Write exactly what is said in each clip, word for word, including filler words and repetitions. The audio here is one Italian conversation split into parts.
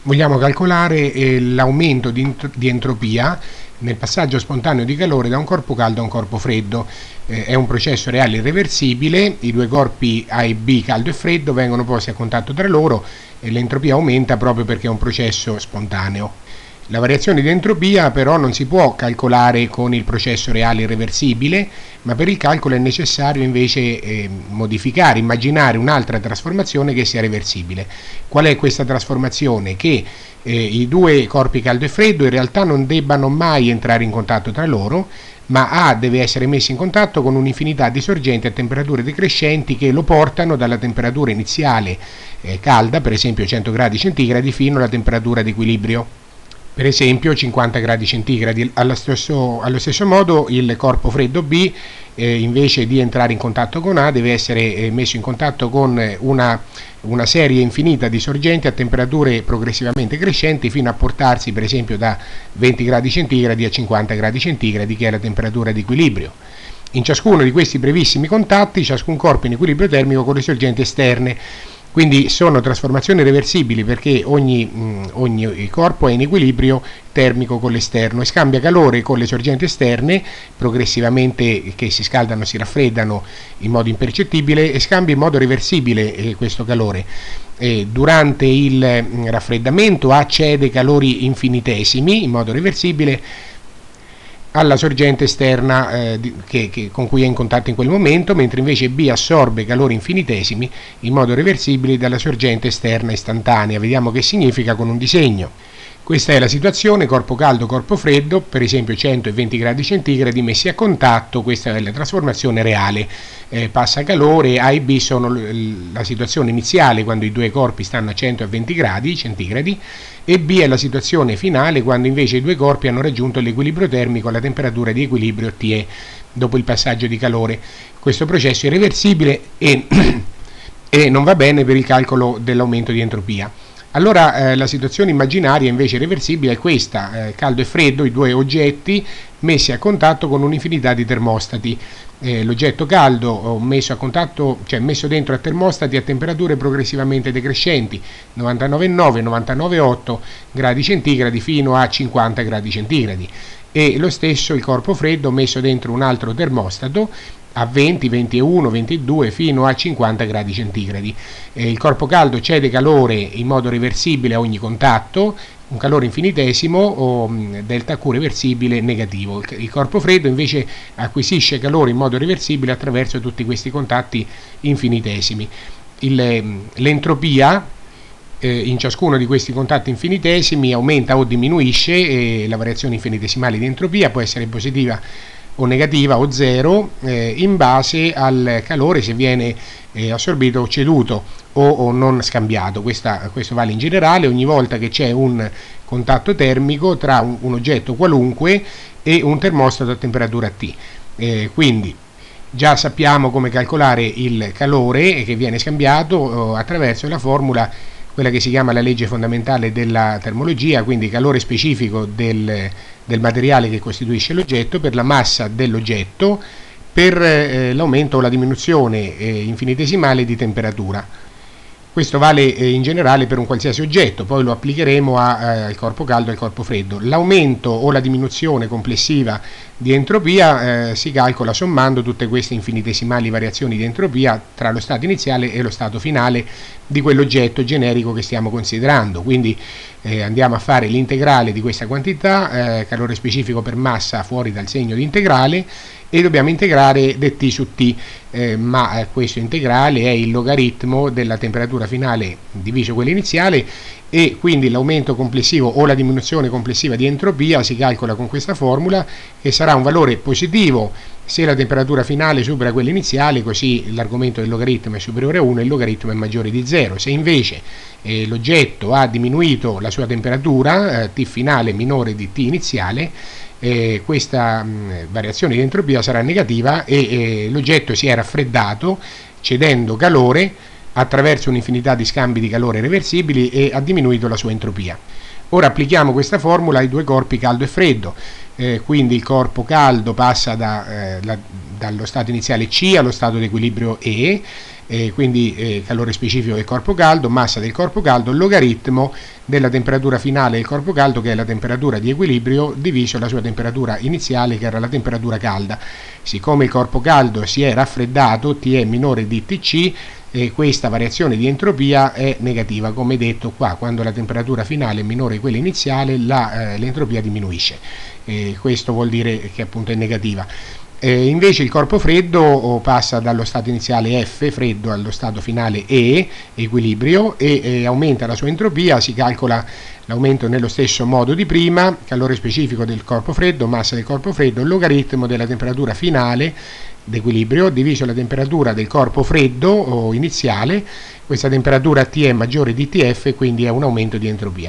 Vogliamo calcolare eh, l'aumento di, di entropia nel passaggio spontaneo di calore da un corpo caldo a un corpo freddo. Eh, è un processo reale irreversibile, i due corpi A e B, caldo e freddo, vengono posti a contatto tra loro e l'entropia aumenta proprio perché è un processo spontaneo. La variazione di entropia però non si può calcolare con il processo reale irreversibile, ma per il calcolo è necessario invece eh, modificare, immaginare un'altra trasformazione che sia reversibile. Qual è questa trasformazione? Che eh, i due corpi caldo e freddo in realtà non debbano mai entrare in contatto tra loro, ma A deve essere messo in contatto con un'infinità di sorgenti a temperature decrescenti che lo portano dalla temperatura iniziale eh, calda, per esempio cento gradi centigradi, fino alla temperatura di equilibrio, per esempio cinquanta gradi centigradi. Allo stesso, allo stesso modo il corpo freddo B, eh, invece di entrare in contatto con A, deve essere eh, messo in contatto con una, una serie infinita di sorgenti a temperature progressivamente crescenti fino a portarsi per esempio da venti gradi centigradi a cinquanta gradi centigradi, che è la temperatura di equilibrio. In ciascuno di questi brevissimi contatti ciascun corpo è in equilibrio termico con le sorgenti esterne. Quindi sono trasformazioni reversibili perché ogni, mh, ogni corpo è in equilibrio termico con l'esterno e scambia calore con le sorgenti esterne progressivamente, che si scaldano e si raffreddano in modo impercettibile, e scambia in modo reversibile eh, questo calore. E durante il mh, raffreddamento A cede calori infinitesimi in modo reversibile alla sorgente esterna eh, che, che, con cui è in contatto in quel momento, mentre invece B assorbe calori infinitesimi in modo reversibile dalla sorgente esterna istantanea. Vediamo che significa con un disegno. Questa è la situazione corpo caldo, corpo freddo, per esempio cento e venti gradi centigradi messi a contatto. Questa è la trasformazione reale. Eh, passa calore, A e B sono la situazione iniziale quando i due corpi stanno a cento e venti gradi centigradi, e B è la situazione finale quando invece i due corpi hanno raggiunto l'equilibrio termico alla temperatura di equilibrio T E dopo il passaggio di calore. Questo processo è irreversibile e, e non va bene per il calcolo dell'aumento di entropia. Allora eh, la situazione immaginaria invece reversibile è questa: eh, caldo e freddo, i due oggetti messi a contatto con un'infinità di termostati. Eh, l'oggetto caldo messo a contatto, cioè messo dentro a termostati a temperature progressivamente decrescenti, novantanove virgola nove, novantanove virgola otto gradi centigradi fino a cinquanta gradi centigradi, e lo stesso il corpo freddo messo dentro un altro termostato a venti, ventuno, ventidue fino a cinquanta gradi centigradi. Eh, il corpo caldo cede calore in modo reversibile a ogni contatto, un calore infinitesimo o mh, delta Q reversibile negativo. Il, il corpo freddo invece acquisisce calore in modo reversibile attraverso tutti questi contatti infinitesimi. L'entropia eh, in ciascuno di questi contatti infinitesimi aumenta o diminuisce, e la variazione infinitesimale di entropia può essere positiva o negativa o zero eh, in base al calore, se viene eh, assorbito o ceduto o, o non scambiato. Questa, questo vale in generale ogni volta che c'è un contatto termico tra un, un oggetto qualunque e un termostato a temperatura T. Eh, quindi già sappiamo come calcolare il calore che viene scambiato eh, attraverso la formula, quella che si chiama la legge fondamentale della termologia, quindi calore specifico del, del materiale che costituisce l'oggetto per la massa dell'oggetto per eh, l'aumento o la diminuzione eh, infinitesimale di temperatura. Questo vale eh, in generale per un qualsiasi oggetto, poi lo applicheremo a, eh, al corpo caldo e al corpo freddo. L'aumento o la diminuzione complessiva di entropia eh, si calcola sommando tutte queste infinitesimali variazioni di entropia tra lo stato iniziale e lo stato finale di quell'oggetto generico che stiamo considerando. Quindi eh, andiamo a fare l'integrale di questa quantità, eh, calore specifico per massa fuori dal segno di integrale, e dobbiamo integrare dt su t, eh, ma eh, questo integrale è il logaritmo della temperatura finale diviso quella iniziale, e quindi l'aumento complessivo o la diminuzione complessiva di entropia si calcola con questa formula, che sarà un valore positivo se la temperatura finale supera quella iniziale, così l'argomento del logaritmo è superiore a uno e il logaritmo è maggiore di zero. Se invece eh, l'oggetto ha diminuito la sua temperatura, eh, T finale minore di T iniziale, eh, questa mh, variazione di entropia sarà negativa e eh, l'oggetto si è raffreddato cedendo calore attraverso un'infinità di scambi di calore reversibili e ha diminuito la sua entropia. Ora applichiamo questa formula ai due corpi caldo e freddo, eh, quindi il corpo caldo passa da, eh, la, dallo stato iniziale C allo stato di equilibrio E, eh, quindi eh, calore specifico del corpo caldo, massa del corpo caldo, logaritmo della temperatura finale del corpo caldo, che è la temperatura di equilibrio, diviso la sua temperatura iniziale, che era la temperatura calda. Siccome il corpo caldo si è raffreddato, T è minore di T C, e questa variazione di entropia è negativa, come detto qua, quando la temperatura finale è minore di quella iniziale, la, eh, l'entropia diminuisce, e questo vuol dire che appunto è negativa. Eh, invece il corpo freddo passa dallo stato iniziale F, freddo, allo stato finale E, equilibrio, e eh, aumenta la sua entropia. Si calcola l'aumento nello stesso modo di prima: calore specifico del corpo freddo, massa del corpo freddo, logaritmo della temperatura finale d'equilibrio diviso la temperatura del corpo freddo o iniziale. Questa temperatura T è maggiore di T F, quindi è un aumento di entropia.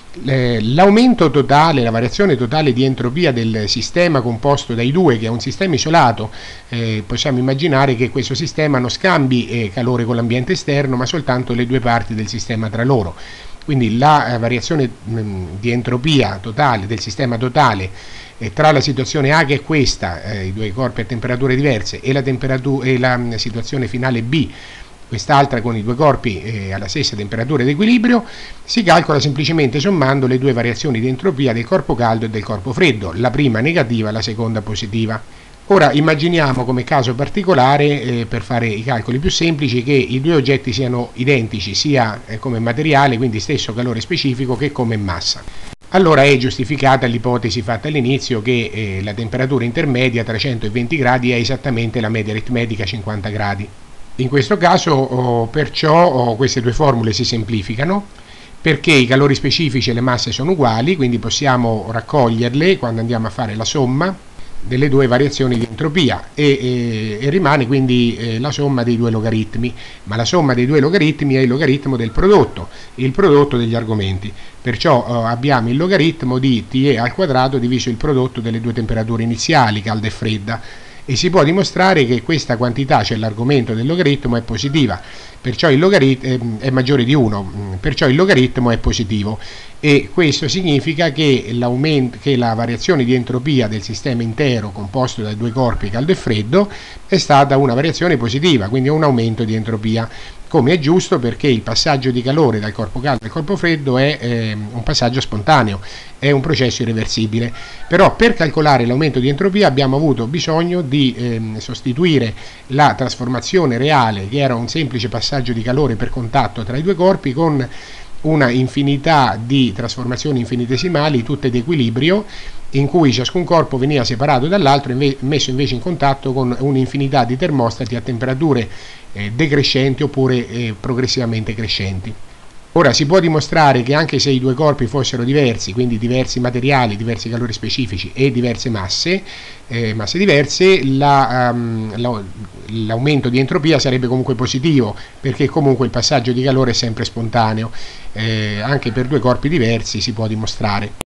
L'aumento totale, la variazione totale di entropia del sistema composto dai due, che è un sistema isolato, eh, possiamo immaginare che questo sistema non scambi eh, calore con l'ambiente esterno, ma soltanto le due parti del sistema tra loro. Quindi la eh, variazione mh, di entropia totale del sistema totale eh, tra la situazione A, che è questa, eh, i due corpi a temperature diverse, e la, temperatura, e la mh, situazione finale B, quest'altra con i due corpi eh, alla stessa temperatura ed equilibrio, si calcola semplicemente sommando le due variazioni di entropia del corpo caldo e del corpo freddo, la prima negativa, la seconda positiva. Ora immaginiamo come caso particolare, eh, per fare i calcoli più semplici, che i due oggetti siano identici sia eh, come materiale, quindi stesso calore specifico, che come massa. Allora è giustificata l'ipotesi fatta all'inizio che eh, la temperatura intermedia tra centoventi gradi è esattamente la media aritmetica cinquanta gradi. In questo caso oh, perciò oh, queste due formule si semplificano, perché i calori specifici e le masse sono uguali, quindi possiamo raccoglierle quando andiamo a fare la somma delle due variazioni di entropia, e, e, e rimane quindi eh, la somma dei due logaritmi, ma la somma dei due logaritmi è il logaritmo del prodotto, il prodotto degli argomenti. Perciò eh, abbiamo il logaritmo di T al quadrato diviso il prodotto delle due temperature iniziali, calda e fredda, e si può dimostrare che questa quantità, cioè l'argomento del logaritmo, è positiva, perciò il logaritmo è maggiore di uno, perciò il logaritmo è positivo, e questo significa che, che la variazione di entropia del sistema intero composto dai due corpi caldo e freddo è stata una variazione positiva, quindi un aumento di entropia, come è giusto, perché il passaggio di calore dal corpo caldo al corpo freddo è eh, un passaggio spontaneo, è un processo irreversibile. Però per calcolare l'aumento di entropia abbiamo avuto bisogno di eh, sostituire la trasformazione reale, che era un semplice passaggio di calore per contatto tra i due corpi, con una infinità di trasformazioni infinitesimali, tutte di equilibrio, in cui ciascun corpo veniva separato dall'altro e messo invece in contatto con un'infinità di termostati a temperature eh, decrescenti oppure eh, progressivamente crescenti. Ora si può dimostrare che anche se i due corpi fossero diversi, quindi diversi materiali, diversi calori specifici e diverse masse, eh, masse diverse, la, um, la, l'aumento di entropia sarebbe comunque positivo, perché comunque il passaggio di calore è sempre spontaneo, eh, anche per due corpi diversi si può dimostrare.